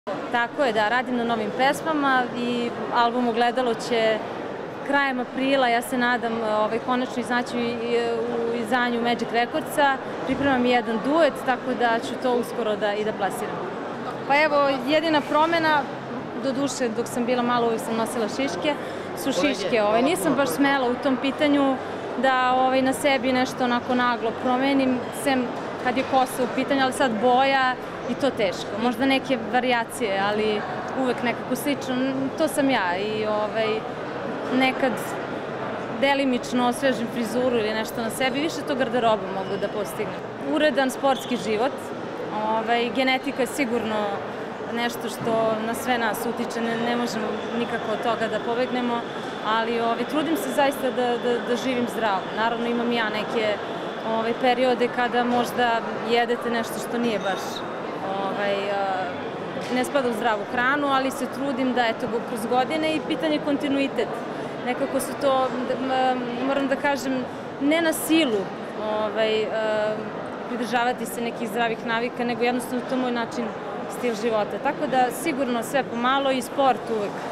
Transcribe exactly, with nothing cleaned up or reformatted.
Tako je, da, radim na novim pesmama i album Ogledalo će krajem aprila, ja se nadam, ovaj, konačno iznaći u izdanju Magic Recordsa. Pripremam jedan duet, tako da ću to uskoro da, i da plasiram. Pa evo, jedina promena, do duše dok sam bila malo uvijek sam nosila šiške, su šiške. Ovaj, nisam baš smela u tom pitanju da ovaj, na sebi nešto onako naglo promenim, sem kad je kosa u pitanju, ali sad boja i to teško. Možda neke varijacije, ali uvek nekako slično. To sam ja i ovaj, nekad delimično osvežim frizuru ili nešto na sebi, više to garderobu mogu da postignem. Uredan sportski život, ovaj, genetika je sigurno nešto što na sve nas utiče, ne, ne možemo nikako od toga da pobegnemo, ali ovaj, trudim se zaista da, da, da živim zdravo. Naravno imam ja neke ovaj, periode kada možda jedete nešto što nije baš ovaj, ne spada u zdravu hranu, ali se trudim da eto kroz godine i pitanje kontinuitet. Nekako su to, moram da kažem, ne na silu ovaj, pridržavati se nekih zdravih navika, nego jednostavno to je moj način, stil života. Tako da sigurno sve pomalo i sport uvek.